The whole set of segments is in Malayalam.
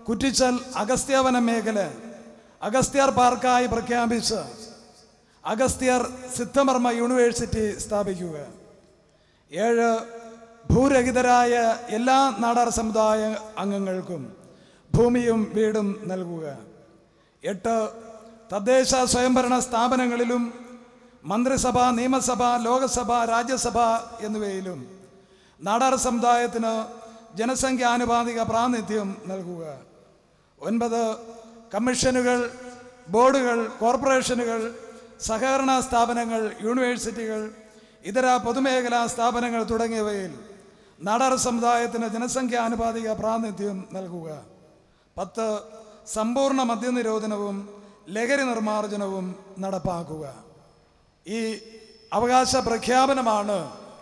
കുറ്റിച്ചൽ അഗസ്ത്യാവന മേഖല അഗസ്ത്യർ പാർക്കായി പ്രഖ്യാപിച്ച് അഗസ്ത്യർ സിദ്ധമർമ്മ യൂണിവേഴ്സിറ്റി സ്ഥാപിക്കുക. 7 ഭൂരഹിതരായ എല്ലാ നാടാർ സമുദായ അംഗങ്ങൾക്കും ഭൂമിയും വീടും നൽകുക. 8 തദ്ദേശ സ്വയംഭരണ സ്ഥാപനങ്ങളിലും മന്ത്രിസഭ, നിയമസഭ, ലോകസഭ, രാജ്യസഭ എന്നിവയിലും നാടാർ സമുദായത്തിന് ജനസംഖ്യാനുപാതിക പ്രാതിനിധ്യം നൽകുക. 9 കമ്മീഷനുകൾ, ബോർഡുകൾ, കോർപ്പറേഷനുകൾ, സഹകരണ സ്ഥാപനങ്ങൾ, യൂണിവേഴ്സിറ്റികൾ, ഇതര പൊതുമേഖലാ സ്ഥാപനങ്ങൾ തുടങ്ങിയവയിൽ നാടാർ സമുദായത്തിന് ജനസംഖ്യാനുപാതിക പ്രാതിനിധ്യം നൽകുക. 10 സമ്പൂർണ്ണ മദ്യനിരോധനവും ലഹരി നിർമ്മാർജ്ജനവും നടപ്പാക്കുക. ഈ അവകാശ പ്രഖ്യാപനമാണ്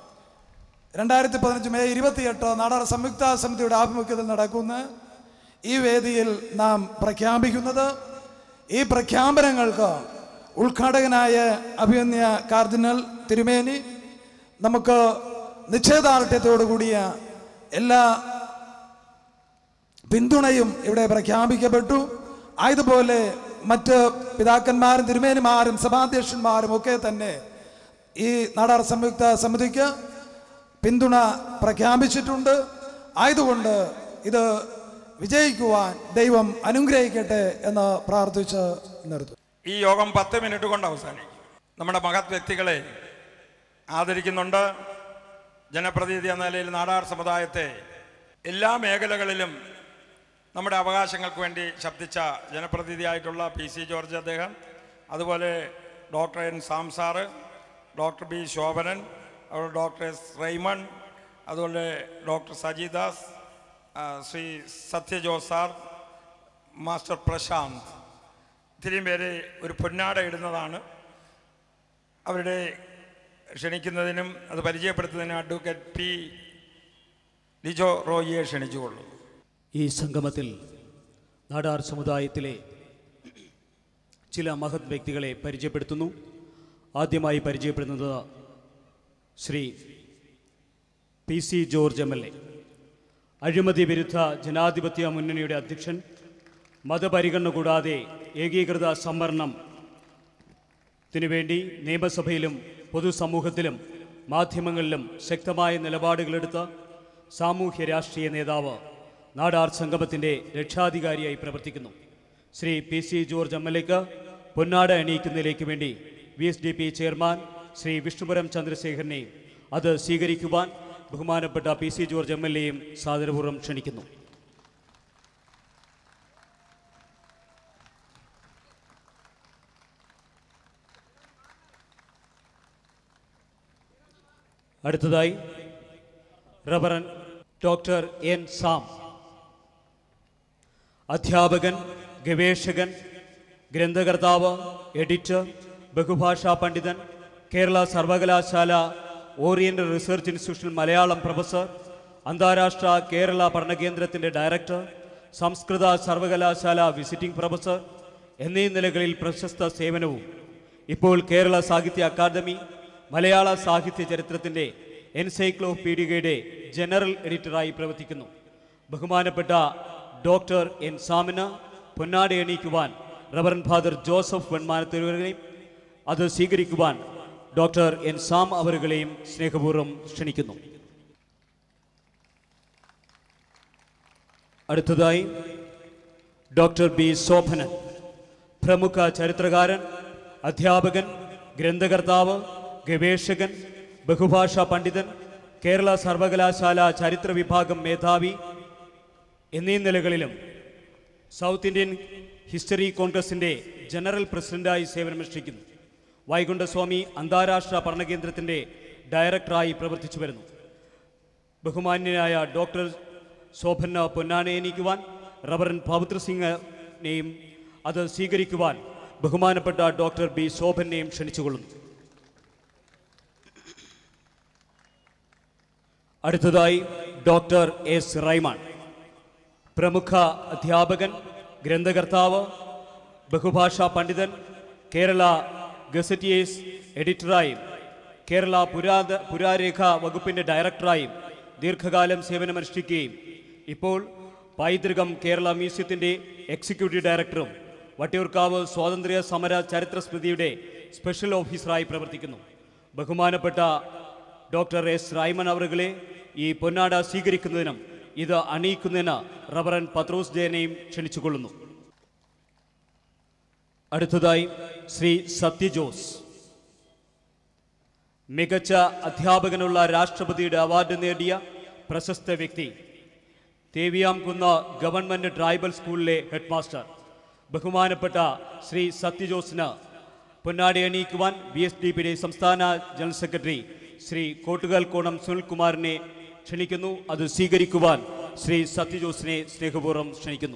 2015 മെയ് 28 നാടാർ സംയുക്ത സമിതിയുടെ ആഭിമുഖ്യത്തിൽ നടക്കുന്ന ഈ വേദിയിൽ നാം പ്രഖ്യാപിക്കുന്നത്. ഈ പ്രഖ്യാപനങ്ങൾക്ക് ഉദ്ഘാടകനായ അഭിമന്യ കാർഡിനൽ തിരുമേനി നമുക്ക് നിശ്ചയദാർഢ്യത്തോടു കൂടിയ എല്ലാ പിന്തുണയും ഇവിടെ പ്രഖ്യാപിക്കപ്പെട്ടു. ആയതുപോലെ മറ്റ് പിതാക്കന്മാരും തിരുമേനിമാരും സഭാധ്യക്ഷന്മാരും ഒക്കെ തന്നെ ഈ നാടാർ സംയുക്ത സമിതിക്ക് പിന്തുണ പ്രഖ്യാപിച്ചിട്ടുണ്ട്. ആയതുകൊണ്ട് ഇത് വിജയിക്കുവാൻ ദൈവം അനുഗ്രഹിക്കട്ടെ എന്ന് പ്രാർത്ഥിച്ച് നിർത്തും. ഈ യോഗം 10 മിനിറ്റ് കൊണ്ട് അവസാനിക്കും. നമ്മുടെ മഹത് വ്യക്തികളെ ആദരിക്കുന്നുണ്ട്. ജനപ്രതിനിധി എന്ന നിലയിൽ നാടാർ സമുദായത്തെ എല്ലാ മേഖലകളിലും നമ്മുടെ അവകാശങ്ങൾക്ക് വേണ്ടി ശബ്ദിച്ച ജനപ്രതിനിധിയായിട്ടുള്ള PC ജോർജ് അദ്ദേഹം, അതുപോലെ doctor N Sam sir, doctor B Shobhanan, അതുപോലെ ഡോക്ടർ S റൈമൺ, അതുപോലെ doctor Sajidas, Shri Sathyajose sir, master Prashanth, ഇത്രയും പേരെ ഒരു പൊന്നാട ഇടുന്നതാണ്. അവരുടെ ക്ഷണിക്കുന്നതിനും അത് പരിചയപ്പെടുത്തുന്നതിനും അഡ്വക്കേറ്റ് P ലിജോ റോയിയെ ക്ഷണിച്ചുകൊള്ളും. ഈ സംഗമത്തിൽ നാടാർ സമുദായത്തിലെ ചില മഹത് വ്യക്തികളെ പരിചയപ്പെടുത്തുന്നു. ആദ്യമായി പരിചയപ്പെടുന്നത് ശ്രീ PC ജോർജ് MLA, അഴിമതി വിരുദ്ധ ജനാധിപത്യ മുന്നണിയുടെ അധ്യക്ഷൻ. മതപരിഗണന കൂടാതെ ഏകീകൃത സംവരണത്തിനു വേണ്ടി നിയമസഭയിലും പൊതുസമൂഹത്തിലും മാധ്യമങ്ങളിലും ശക്തമായ നിലപാടുകളെടുത്ത സാമൂഹ്യ രാഷ്ട്രീയ നേതാവ്, നാടാർ സംഗമത്തിൻ്റെ രക്ഷാധികാരിയായി പ്രവർത്തിക്കുന്നു. ശ്രീ PC ജോർജ് MLAക്ക് പൊന്നാട അണിയിക്കുന്നതിലേക്ക് വേണ്ടി VSDP ചെയർമാൻ ശ്രീ വിഷ്ണുപുരം ചന്ദ്രശേഖരനെയും അത് സ്വീകരിക്കുവാൻ ബഹുമാനപ്പെട്ട PC ജോർജ് MLAയും സാദരപൂർവ്വം ക്ഷണിക്കുന്നു. അടുത്തതായി റവറൻ ഡോക്ടർ N സാം, അധ്യാപകൻ, ഗവേഷകൻ, ഗ്രന്ഥകർത്താവ്, എഡിറ്റർ, ബഹുഭാഷാ പണ്ഡിതൻ, കേരള സർവകലാശാല oriental research institution Malayalam professor, അന്താരാഷ്ട്ര കേരള പഠനകേന്ദ്രത്തിൻ്റെ ഡയറക്ടർ, സംസ്കൃത സർവകലാശാല വിസിറ്റിംഗ് പ്രൊഫസർ എന്നീ നിലകളിൽ പ്രശസ്ത സേവനവും ഇപ്പോൾ കേരള സാഹിത്യ അക്കാദമി മലയാള സാഹിത്യ ചരിത്രത്തിൻ്റെ എൻസൈക്ലോപീഡിയയുടെ ജനറൽ എഡിറ്ററായി പ്രവർത്തിക്കുന്നു. ബഹുമാനപ്പെട്ട ഡോക്ടർ N സാമിന് പൊന്നാട അണിയിക്കുവാൻ റവറൻ ഫാദർ ജോസഫ് വെൺമാനത്തൂരുകളെയും അത് സ്വീകരിക്കുവാൻ ഡോക്ടർ N സാം അവരുകളെയും സ്നേഹപൂർവ്വം ക്ഷണിക്കുന്നു. അടുത്തതായി ഡോക്ടർ B ശോഭനൻ, പ്രമുഖ ചരിത്രകാരൻ, അധ്യാപകൻ, ഗ്രന്ഥകർത്താവ്, ഗവേഷകൻ, ബഹുഭാഷാ പണ്ഡിതൻ, കേരള സർവകലാശാല ചരിത്ര വിഭാഗം മേധാവി എന്നീ നിലകളിലും സൗത്ത് ഇന്ത്യൻ ഹിസ്റ്ററി കോൺഗ്രസിൻ്റെ ജനറൽ പ്രസിഡന്റായി സേവനമനുഷ്ഠിക്കുന്നു. വൈകുണ്ഠസ്വാമി അന്താരാഷ്ട്ര പഠനകേന്ദ്രത്തിൻ്റെ ഡയറക്ടറായി പ്രവർത്തിച്ചു വരുന്നു. ബഹുമാന്യനായ ഡോക്ടർ ശോഭന പൊന്നാനയനിക്കുവാൻ റവറൻ പവിത്ര സിംഗിനെയും അത് സ്വീകരിക്കുവാൻ ബഹുമാനപ്പെട്ട ഡോക്ടർ B ശോഭനെയും ക്ഷണിച്ചുകൊള്ളുന്നു. അടുത്തതായി ഡോക്ടർ S റൈമൺ, പ്രമുഖ അധ്യാപകൻ, ഗ്രന്ഥകർത്താവ്, ബഹുഭാഷാ പണ്ഡിതൻ, കേരള ഗസറ്റിയേഴ്സ് എഡിറ്ററായും കേരള പുരാരേഖ വകുപ്പിൻ്റെ ഡയറക്ടറായും ദീർഘകാലം സേവനമനുഷ്ഠിക്കുകയും ഇപ്പോൾ പൈതൃകം കേരള മ്യൂസിയത്തിൻ്റെ എക്സിക്യൂട്ടീവ് ഡയറക്ടറും വട്ടിയൂർക്കാവ് സ്വാതന്ത്ര്യ സമര ചരിത്ര സ്മൃതിയുടെ സ്പെഷ്യൽ ഓഫീസറായി പ്രവർത്തിക്കുന്നു. ബഹുമാനപ്പെട്ട ഡോക്ടർ എസ് റൈമൻ അവറുകളെ ഈ പൊന്നാട സ്വീകരിക്കുന്നതിനും ഇത് അണിയിക്കുന്നതിന് റവറൻ പത്രോസ് ജയനെയും ക്ഷണിച്ചുകൊള്ളുന്നു. അടുത്തതായി ശ്രീ സത്യജോസ്. മികച്ച അധ്യാപകനുള്ള രാഷ്ട്രപതിയുടെ അവാർഡ് നേടിയ പ്രശസ്ത വ്യക്തി, തേവിയാംകുന്ന് ഗവൺമെൻറ് ട്രൈബൽ സ്കൂളിലെ ഹെഡ് മാസ്റ്റർ. ബഹുമാനപ്പെട്ട ശ്രീ സത്യജോസിന് പൊന്നാടി അണിയിക്കുവാൻ BSDPയുടെ സംസ്ഥാന ജനറൽ സെക്രട്ടറി ശ്രീ കോട്ടുകാൽക്കോണം സുനിൽകുമാറിനെ ക്ഷണിക്കുന്നു. അത് സ്വീകരിക്കുവാൻ ശ്രീ സത്യജോസിനെ സ്നേഹപൂർവ്വം ക്ഷണിക്കുന്നു.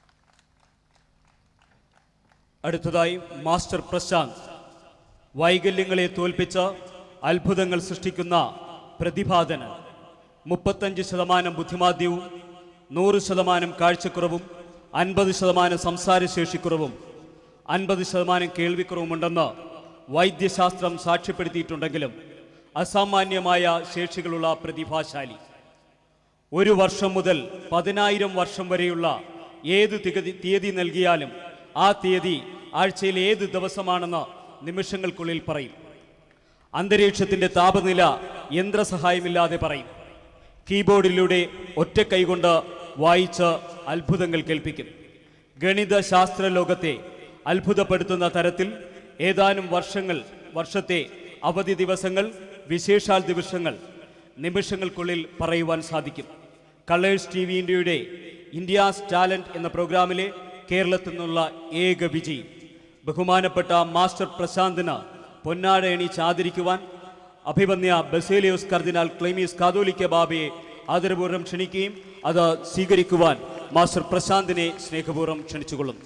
അടുത്തതായി മാസ്റ്റർ പ്രശാന്ത്. വൈകല്യങ്ങളെ തോൽപ്പിച്ച് അത്ഭുതങ്ങൾ സൃഷ്ടിക്കുന്ന പ്രതിഭാധനൻ. 35% ബുദ്ധിമാന്ദ്യവും 100% കാഴ്ചക്കുറവും 50% സംസാരശേഷിക്കുറവും 50% കേൾവിക്കുറവുമുണ്ടെന്ന് വൈദ്യശാസ്ത്രം സാക്ഷ്യപ്പെടുത്തിയിട്ടുണ്ടെങ്കിലും അസാമാന്യമായ ശേഷികളുള്ള പ്രതിഭാശാലി. 1 വർഷം മുതൽ 10,000 വർഷം വരെയുള്ള ഏത് തീയതി നൽകിയാലും ആ തീയതി ആഴ്ചയിൽ ഏത് ദിവസമാണെന്ന് നിമിഷങ്ങൾക്കുള്ളിൽ പറയും. അന്തരീക്ഷത്തിൻ്റെ താപനില യന്ത്രസഹായമില്ലാതെ പറയും. കീബോർഡിലൂടെ ഒറ്റ കൈകൊണ്ട് വായിച്ച് അത്ഭുതങ്ങൾ കേൾപ്പിക്കും. ഗണിത ശാസ്ത്ര ലോകത്തെ അത്ഭുതപ്പെടുത്തുന്ന തരത്തിൽ ഏതാനും വർഷത്തെ അവധി ദിവസങ്ങൾ, വിശേഷാൽ ദിവസങ്ങൾ നിമിഷങ്ങൾക്കുള്ളിൽ പറയുവാൻ സാധിക്കും. കളേഴ്സ് TV ഇന്ത്യയുടെ ഇന്ത്യാസ് ടാലൻറ്റ് എന്ന പ്രോഗ്രാമിലെ കേരളത്തിൽ നിന്നുള്ള ഏക വിജയി. ബഹുമാനപ്പെട്ട മാസ്റ്റർ പ്രശാന്തിന് പൊന്നാട അണിയിച്ച് ആദരിക്കുവാൻ അഭിവന്യ ബസേലിയോസ് കർദിനാൾ ക്ലീമീസ് കാതോലിക്ക ബാബയെ ആദരപൂർവ്വം ക്ഷണിക്കുകയും അത് സ്വീകരിക്കുവാൻ മാസ്റ്റർ പ്രശാന്തിനെ സ്നേഹപൂർവ്വം ക്ഷണിച്ചുകൊള്ളുന്നു.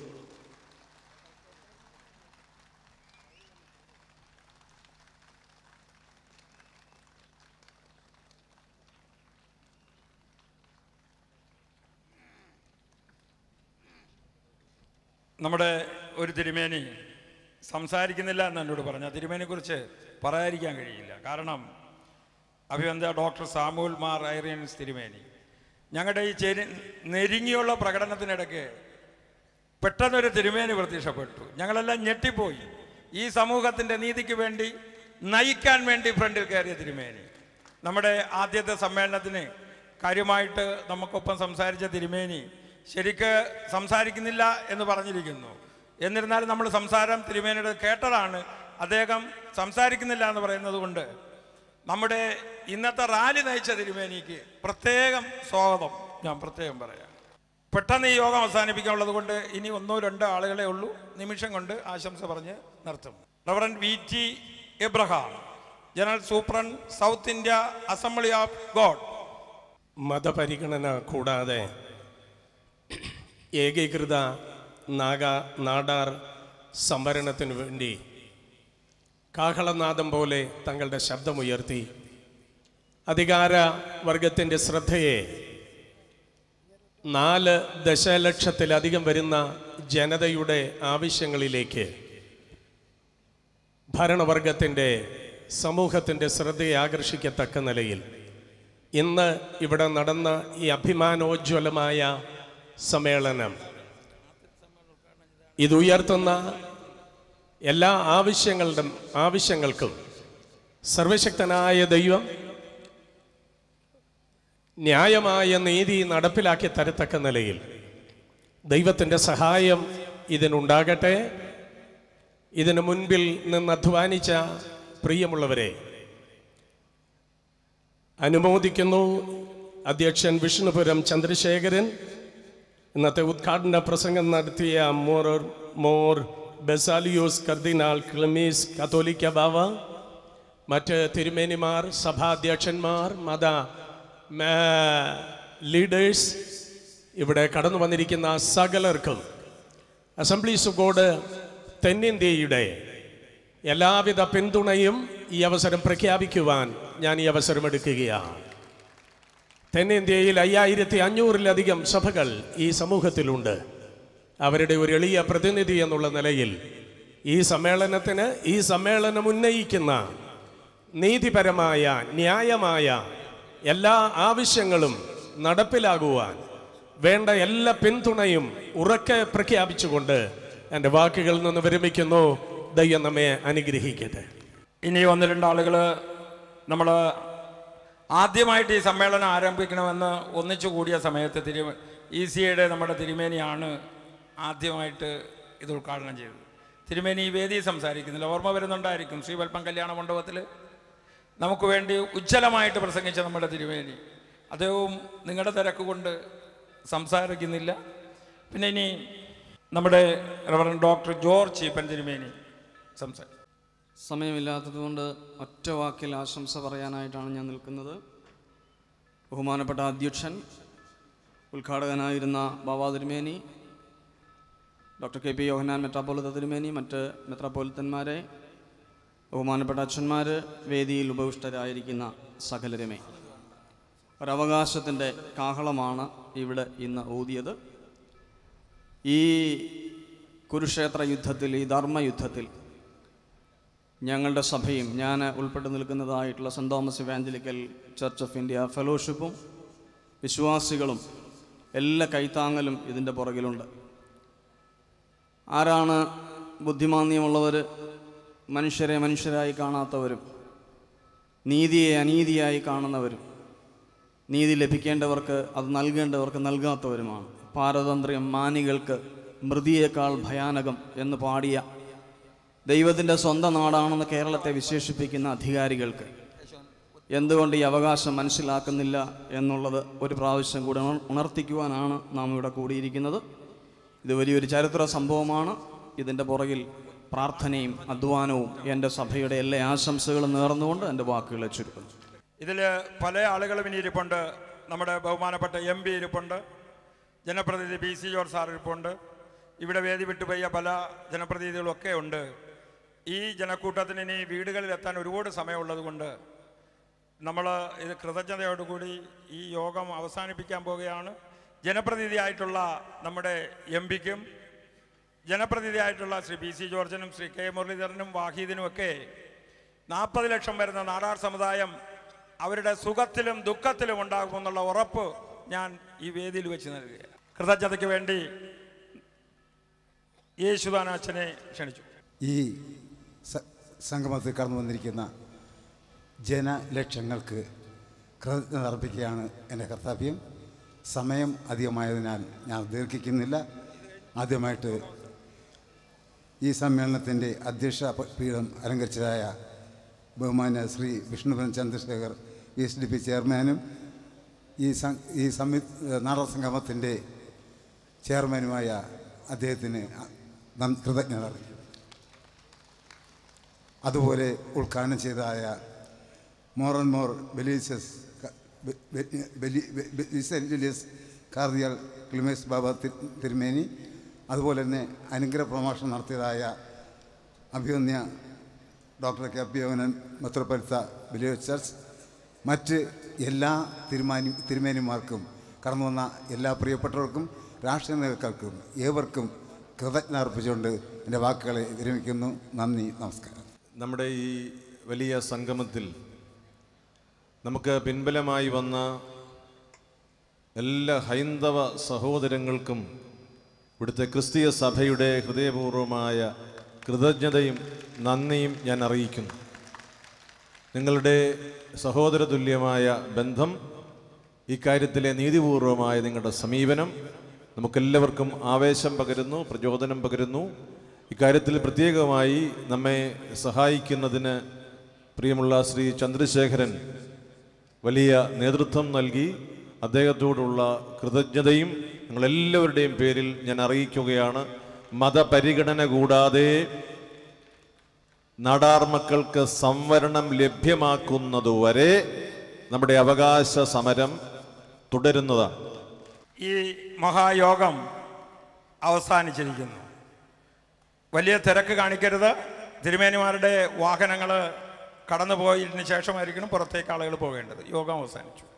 നമ്മുടെ ഒരു തിരുമേനി സംസാരിക്കുന്നില്ല എന്ന് എന്നോട് പറഞ്ഞു. തിരുമേനിയെക്കുറിച്ച് പറയാതിരിക്കാൻ കഴിയില്ല. കാരണം അഭിവന്ദ ഡോക്ടർ സാമുൽ മാർ ഐറിയൻസ് തിരുമേനി ഞങ്ങളുടെ ഈ നെരുങ്ങിയുള്ള പ്രകടനത്തിനിടയ്ക്ക് പെട്ടെന്നൊരു തിരുമേനി പ്രത്യക്ഷപ്പെട്ടു. ഞങ്ങളെല്ലാം ഞെട്ടിപ്പോയി. ഈ സമൂഹത്തിൻ്റെ നീതിക്ക് വേണ്ടി നയിക്കാൻ വേണ്ടി ഫ്രണ്ടിൽ കയറിയ തിരുമേനി. നമ്മുടെ ആദ്യത്തെ സമ്മേളനത്തിന് കാര്യമായിട്ട് നമുക്കൊപ്പം സംസാരിച്ച തിരുമേനി ശരിക്ക് സംസാരിക്കുന്നില്ല എന്ന് പറഞ്ഞിരിക്കുന്നു. എന്നിരുന്നാലും നമ്മൾ സംസാരം തിരുമേനിയുടെ കേട്ടതാണ്. അദ്ദേഹം സംസാരിക്കുന്നില്ല എന്ന് പറയുന്നത് കൊണ്ട് നമ്മുടെ ഇന്നത്തെ റാലി നയിച്ച തിരുമേനിക്ക് പ്രത്യേകം സ്വാഗതം ഞാൻ പ്രത്യേകം പറയാം. പെട്ടെന്ന് ഈ യോഗം അവസാനിപ്പിക്കാനുള്ളത് കൊണ്ട് ഇനി 1-2 ആളുകളെ ഉള്ളൂ. നിമിഷം കൊണ്ട് ആശംസ പറഞ്ഞ് നിർത്തും. Reverend VT Abraham, general superintendent south India assembly of God. മതപരിഗണന കൂടാതെ ഏകീകൃത നാടാർ സംവരണത്തിനു വേണ്ടി കാഹളനാദം പോലെ തങ്ങളുടെ ശബ്ദമുയർത്തി അധികാര വർഗത്തിൻ്റെ ശ്രദ്ധയെ 4 ദശലക്ഷത്തിലധികം വരുന്ന ജനതയുടെ ആവശ്യങ്ങളിലേക്ക് ഭരണവർഗത്തിൻ്റെ സമൂഹത്തിൻ്റെ ശ്രദ്ധയെ ആകർഷിക്കത്തക്ക നിലയിൽ ഇന്ന് ഇവിടെ നടന്ന ഈ അഭിമാനോജ്വലമായ സമ്മേളനം ഇതുയർത്തുന്ന എല്ലാ ആവശ്യങ്ങൾക്കും സർവശക്തനായ ദൈവം ന്യായമായ നീതി നടപ്പിലാക്കി തരത്തക്ക നിലയിൽ ദൈവത്തിൻ്റെ സഹായം ഇതിനുണ്ടാകട്ടെ. ഇതിനു മുൻപിൽ നിന്ന് അധ്വാനിച്ച പ്രിയമുള്ളവരെ അനുമോദിക്കുന്നു. അധ്യക്ഷൻ വിഷ്ണുപുരം ചന്ദ്രശേഖരൻ, ഇന്നത്തെ ഉദ്ഘാടന പ്രസംഗം നടത്തിയ മോർ ബസാലിയോസ് കർദിനാൾ ക്ലീമീസ് കാതോലിക്ക ബാവ, മറ്റ് തിരുമേനിമാർ, സഭാധ്യക്ഷന്മാർ, മത ലീഡേഴ്സ്, ഇവിടെ കടന്നു വന്നിരിക്കുന്ന സകലർക്കും അസംബ്ലീസ് ഓഫ് ഗോഡ് തെന്നിന്ത്യയുടെ എല്ലാവിധ പിന്തുണയും ഈ അവസരം പ്രഖ്യാപിക്കുവാൻ ഞാൻ ഈ അവസരം എടുക്കുകയാണ്. തെന്നിന്ത്യയിൽ 5500-ലധികം സഭകൾ ഈ സമൂഹത്തിലുണ്ട്. അവരുടെ ഒരു എളിയ പ്രതിനിധി എന്നുള്ള നിലയിൽ ഈ സമ്മേളനം ഉന്നയിക്കുന്ന നീതിപരമായ ന്യായമായ എല്ലാ ആവശ്യങ്ങളും നടപ്പിലാകുവാൻ വേണ്ട എല്ലാ പിന്തുണയും ഉറക്കെ പ്രഖ്യാപിച്ചുകൊണ്ട് എൻ്റെ വാക്കുകളിൽ നിന്ന് വിരമിക്കുന്നു. ദൈവം നമ്മെ അനുഗ്രഹിക്കട്ടെ. ഇനി ഒന്ന് രണ്ടാളുകൾ നമ്മൾ ആദ്യമായിട്ട് ഈ സമ്മേളനം ആരംഭിക്കണമെന്ന് ഒന്നിച്ചു കൂടിയ സമയത്ത് ECAയുടെ നമ്മുടെ തിരുമേനിയാണ് ആദ്യമായിട്ട് ഇത് ഉദ്ഘാടനം ചെയ്തത്. തിരുമേനി ഈ വേദി സംസാരിക്കുന്നില്ല, ഓർമ്മ വരുന്നുണ്ടായിരിക്കും. ശ്രീവൽപ്പം കല്യാണ മണ്ഡപത്തിൽ നമുക്ക് വേണ്ടി ഉജ്ജ്വലമായിട്ട് പ്രസംഗിച്ച നമ്മുടെ തിരുമേനി, അദ്ദേഹവും നിങ്ങളുടെ തിരക്ക് കൊണ്ട് സംസാരിക്കുന്നില്ല. പിന്നെ ഇനി നമ്മുടെ റവറൻഡ് ഡോക്ടർ ജോർജ് ചീപ്പൻ തിരുമേനി സംസാരിക്കും. സമയമില്ലാത്തതുകൊണ്ട് ഒറ്റ വാക്കിൽ ആശംസ പറയാനായിട്ടാണ് ഞാൻ നിൽക്കുന്നത്. ബഹുമാനപ്പെട്ട അധ്യക്ഷൻ, ഉദ്ഘാടകനായിരുന്ന ബാബാ തിരുമേനി, ഡോക്ടർ KP യോഹന്നാൻ മെത്രാപ്പോലിത്ത തിരുമേനി, മറ്റ് മെത്രാപ്പോലിത്തന്മാരെ, ബഹുമാനപ്പെട്ട അച്ഛന്മാർ, വേദിയിൽ ഉപവിഷ്ടരായിരിക്കുന്ന സകലരുമേ, ഒരവകാശത്തിൻ്റെ കാഹളമാണ് ഇവിടെ ഇന്ന് ഊതിയത്. ഈ കുരുക്ഷേത്ര യുദ്ധത്തിൽ, ഈ ധർമ്മയുദ്ധത്തിൽ ഞങ്ങളുടെ സഭയും ഞാൻ ഉൾപ്പെട്ട് നിൽക്കുന്നതായിട്ടുള്ള saint Thomas evangelical church of India ഫെലോഷിപ്പും വിശ്വാസികളും എല്ലാ കൈത്താങ്ങലും ഇതിൻ്റെ പുറകിലുണ്ട്. ആരാണ് ബുദ്ധിമാന്യമുള്ളവർ? മനുഷ്യരെ മനുഷ്യരായി കാണാത്തവരും നീതിയെ അനീതിയായി കാണുന്നവരും നീതി ലഭിക്കേണ്ടവർക്ക് അത് നൽകേണ്ടവർക്ക് നൽകാത്തവരുമാണ്. പാരതന്ത്ര്യം മാനികൾക്ക് മൃതിയേക്കാൾ ഭയാനകം എന്ന് പാടിയ ദൈവത്തിൻ്റെ സ്വന്തം നാടാണെന്ന് കേരളത്തെ വിശേഷിപ്പിക്കുന്ന അധികാരികൾക്ക് എന്തുകൊണ്ട് ഈ അവകാശം മനസ്സിലാക്കുന്നില്ല എന്നുള്ളത് ഒരു പ്രാവശ്യം കൂടി ഉണർത്തിക്കുവാനാണ് നാം ഇവിടെ കൂടിയിരിക്കുന്നത്. ഇത് വലിയൊരു ചരിത്ര സംഭവമാണ്. ഇതിൻ്റെ പുറകിൽ പ്രാർത്ഥനയും അധ്വാനവും എൻ്റെ സഭയുടെ എല്ലാ ആശംസകളും നേർന്നുകൊണ്ട് എൻ്റെ വാക്കുകളെ ചുരുക്കുന്നു. ഇതിൽ പല ആളുകളും ഇനി ഇരിപ്പുണ്ട്. നമ്മുടെ ബഹുമാനപ്പെട്ട MP ഇരിപ്പുണ്ട്, ജനപ്രതിനിധി PC ജോർജ് സാർ ഇരിപ്പുണ്ട്, ഇവിടെ വേദി വിട്ടുപോയ പല ജനപ്രതിനിധികളൊക്കെ ഉണ്ട്. ഈ ജനക്കൂട്ടത്തിന് ഇനി വീടുകളിലെത്താൻ ഒരുപാട് സമയമുള്ളത് കൊണ്ട് നമ്മൾ ഇത് കൃതജ്ഞതയോടുകൂടി ഈ യോഗം അവസാനിപ്പിക്കാൻ പോവുകയാണ്. ജനപ്രതിനിധിയായിട്ടുള്ള നമ്മുടെ MPക്കും ജനപ്രതിനിധിയായിട്ടുള്ള ശ്രീ PC ജോർജിനും ശ്രീ K മുരളീധരനും വാഹീദിനുമൊക്കെ 40 ലക്ഷം വരുന്ന നാടാർ സമുദായം അവരുടെ സുഖത്തിലും ദുഃഖത്തിലും ഉണ്ടാകുമെന്നുള്ള ഉറപ്പ് ഞാൻ ഈ വേദിയിൽ വെച്ച് നൽകുകയാണ്. കൃതജ്ഞതയ്ക്ക് വേണ്ടി യേശുദാന അച്ഛനെ ക്ഷണിച്ചു. ഈ സംഗമത്തിൽ കടന്നു വന്നിരിക്കുന്ന ജനലക്ഷങ്ങൾക്ക് കൃതജ്ഞത അർപ്പിക്കുകയാണ് എൻ്റെ കർത്തവ്യം. സമയം അധികമായതിനാൽ ഞാൻ ദീർഘിക്കുന്നില്ല. ആദ്യമായിട്ട് ഈ സമ്മേളനത്തിൻ്റെ അധ്യക്ഷ പീഠം അലങ്കരിച്ചതായ ബഹുമാന്യ ശ്രീ വിഷ്ണുപൻ ചന്ദ്രശേഖർ SDP ചെയർമാനും ഈ നാടക സംഗമത്തിൻ്റെ ചെയർമാനുമായ അദ്ദേഹത്തിന് കൃതജ്ഞത അറിയിക്കും. അതുപോലെ ഉദ്ഘാടനം ചെയ്തതായ മോർ ആൻഡ് മോർ ബെലീസസ് കാർദിയൽ ക്ലിമേസ് ബാബ തിരുമേനി, അതുപോലെ തന്നെ അനുഗ്രഹ പ്രഭാഷണം നടത്തിയതായ അഭിവന്യ ഡോക്ടർ KP യോഹന്നാൻ മെത്രാപ്പോലിത്ത ബിലീവേഴ്സ് ചർച്ച്, മറ്റ് എല്ലാ തിരുമേനിമാർക്കും, കടന്നു വന്ന എല്ലാ പ്രിയപ്പെട്ടവർക്കും രാഷ്ട്രീയ നേതാക്കൾക്കും ഏവർക്കും കൃതജ്ഞത അർപ്പിച്ചുകൊണ്ട് എൻ്റെ വാക്കുകളെ വിരമിക്കുന്നു. നന്ദി, നമസ്കാരം. നമ്മുടെ ഈ വലിയ സംഗമത്തിൽ നമുക്ക് പിൻബലമായി വന്ന എല്ലാ ഹൈന്ദവ സഹോദരങ്ങൾക്കും ഇവിടുത്തെ ക്രിസ്തീയ സഭയുടെ ഹൃദയപൂർവമായ കൃതജ്ഞതയും നന്ദിയും ഞാൻ അറിയിക്കുന്നു. നിങ്ങളുടെ സഹോദരതുല്യമായ ബന്ധം, ഇക്കാര്യത്തിലെ നീതിപൂർവമായ നിങ്ങളുടെ സമീപനം നമുക്കെല്ലാവർക്കും ആവേശം പകരുന്നു, പ്രചോദനം പകരുന്നു. ഇക്കാര്യത്തിൽ പ്രത്യേകമായി നമ്മെ സഹായിക്കുന്നതിന് പ്രിയമുള്ള ശ്രീ ചന്ദ്രശേഖരൻ വലിയ നേതൃത്വം നൽകി. അദ്ദേഹത്തോടുള്ള കൃതജ്ഞതയും ഞങ്ങളെല്ലാവരുടെയും പേരിൽ ഞാൻ അറിയിക്കുകയാണ്. മതപരിഗണന കൂടാതെ നാടാർ മക്കൾക്ക് സംവരണം ലഭ്യമാക്കുന്നതുവരെ നമ്മുടെ അവകാശ സമരം തുടരുന്നതാണ്. ഈ മഹായോഗം അവസാനിച്ചിരിക്കുന്നു. വലിയ തിരക്ക് കാണിക്കരുത്. തിരുമേനിമാരുടെ വാഹനങ്ങൾ കടന്നു പോയതിന് ശേഷമായിരിക്കണം പുറത്തേക്ക് ആളുകൾ പോകേണ്ടത്. യോഗം അവസാനിച്ചു.